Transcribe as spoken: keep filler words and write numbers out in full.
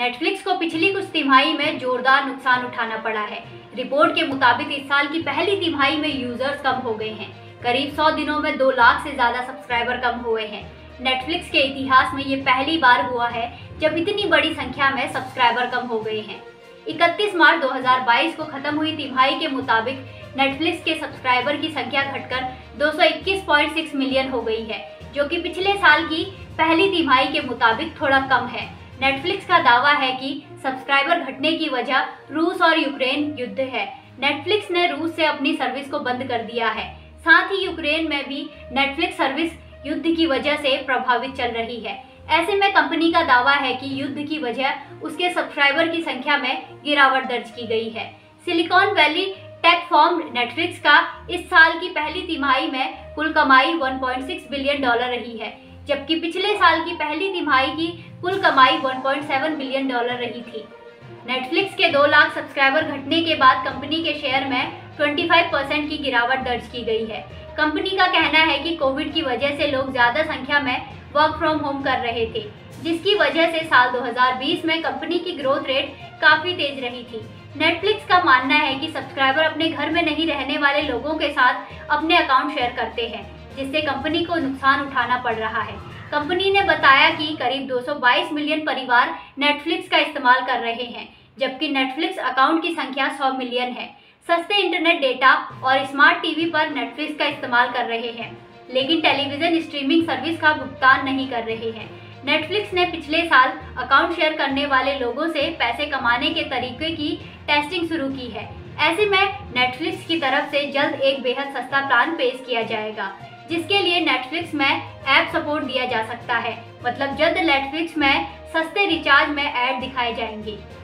Netflix को पिछली कुछ तिमाही में जोरदार नुकसान उठाना पड़ा है। रिपोर्ट के मुताबिक इस साल की पहली तिमाही में यूजर्स कम हो गए हैं। करीब सौ दिनों में दो लाख से ज्यादा सब्सक्राइबर कम हुए हैं। नेटफ्लिक्स के इतिहास में ये पहली बार हुआ है जब इतनी बड़ी संख्या में सब्सक्राइबर कम हो गए हैं। इकतीस मार्च दो हज़ार बाईस को खत्म हुई तिमाही के मुताबिक नेटफ्लिक्स के सब्सक्राइबर की संख्या घटकर दो सौ इक्कीस पॉइंट छह मिलियन हो गई है, जो कि पिछले साल की पहली तिमाही के मुताबिक थोड़ा कम है। नेटफ्लिक्स का दावा है कि सब्सक्राइबर घटने की वजह रूस और यूक्रेन युद्ध है। नेटफ्लिक्स ने रूस से अपनी सर्विस को बंद कर दिया है। साथ ही यूक्रेन में भी नेटफ्लिक्स सर्विस युद्ध की वजह से प्रभावित चल रही है। ऐसे में कंपनी का दावा है कि युद्ध की वजह उसके सब्सक्राइबर की संख्या में गिरावट दर्ज की गई है। Silicon Valley tech firm Netflix का इस साल की पहली तिमाही में कुल कमाई एक पॉइंट छह बिलियन डॉलर रही है, जबकि पिछले साल की पहली तिमाही की कुल कमाई एक पॉइंट सात बिलियन डॉलर रही थी। नेटफ्लिक्स के दो लाख सब्सक्राइबर घटने के बाद कंपनी के शेयर में पच्चीस परसेंट की गिरावट दर्ज की गई है। कंपनी का कहना है कि कोविड की वजह से लोग ज्यादा संख्या में वर्क फ्रॉम होम कर रहे थे, जिसकी वजह से साल दो हज़ार बीस में कंपनी की ग्रोथ रेट काफी तेज रही थी। नेटफ्लिक्स का मानना है कि सब्सक्राइबर अपने घर में नहीं रहने वाले लोगों के साथ अपने अकाउंट शेयर करते हैं, जिससे कंपनी को नुकसान उठाना पड़ रहा है। कंपनी ने बताया कि करीब दो सौ बाईस मिलियन परिवार नेटफ्लिक्स का इस्तेमाल कर रहे हैं, जबकि नेटफ्लिक्स अकाउंट की संख्या सौ मिलियन है। सस्ते इंटरनेट डेटा और स्मार्ट टीवी पर नेटफ्लिक्स का इस्तेमाल कर रहे हैं, लेकिन टेलीविजन स्ट्रीमिंग सर्विस का भुगतान नहीं कर रहे हैं। नेटफ्लिक्स ने पिछले साल अकाउंट शेयर करने वाले लोगों से पैसे कमाने के तरीके की टेस्टिंग शुरू की है। ऐसे में नेटफ्लिक्स की तरफ से जल्द एक बेहद सस्ता प्लान पेश किया जाएगा, जिसके लिए नेटफ्लिक्स में ऐप सपोर्ट दिया जा सकता है। मतलब जल्द नेटफ्लिक्स में सस्ते रिचार्ज में ऐड दिखाए जाएंगे।